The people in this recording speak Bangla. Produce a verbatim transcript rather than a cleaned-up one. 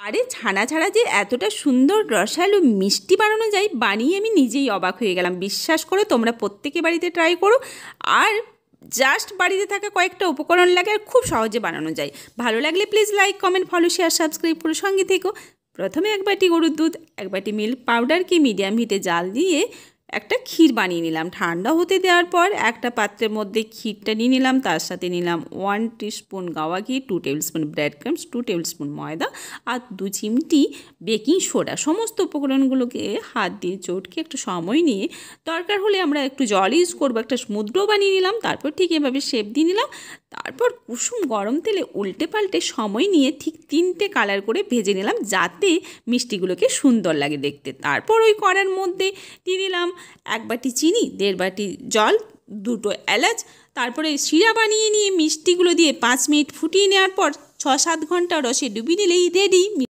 আরে ছানা ছাড়া যে এতটা সুন্দর রসালো মিষ্টি বানানো যায় বানিয়ে আমি নিজেই অবাক হয়ে গেলাম। বিশ্বাস করো, তোমরা প্রত্যেকে বাড়িতে ট্রাই করো। আর জাস্ট বাড়িতে থাকা কয়েকটা উপকরণ লাগে আর খুব সহজে বানানো যায়। ভালো লাগলে please like, comment, follow, share, subscribe করে সঙ্গে থেকো। প্রথমে এক বাটি গরুর দুধ, এক বাটি মিল্ক পাউডারকে মিডিয়াম হিটে জাল দিয়ে একটা ক্ষীর বানিয়ে নিলাম। ঠান্ডা হতে দেওয়ার পর একটা পাত্রের মধ্যে ক্ষীরটা নিয়ে নিলাম। তার সাথে নিলাম ওয়ান টিস্পুন গাওয়া ঘি, two tablespoon bread crumbs, two tablespoon ময়দা আর দু চিমটি বেকিং সোডা। সমস্ত উপকরণগুলোকে হাত দিয়ে চটকে একটু সময় নিয়ে, দরকার হলে আমরা একটু জল ইউজ করবো, একটা সমুদ্র বানিয়ে নিলাম। তারপর ঠিক এভাবে শেপ দিয়ে নিলাম। তারপর কুসুম গরম তেলে উল্টে পাল্টে সময় নিয়ে ঠিক তিনটে কালার করে ভেজে নিলাম, যাতে মিষ্টিগুলোকে সুন্দর লাগে দেখতে। তারপর ওই কড়ার মধ্যে দিয়ে দিলাম এক বাটি চিনি, দেড় বাটি জল, দুটো এলাচ। তারপরে শিরা বানিয়ে নিয়ে মিষ্টিগুলো দিয়ে পাঁচ মিনিট ফুটিয়ে নেওয়ার পর ছ সাত ঘন্টা রসে ডুবিয়ে নিলেই রেডি।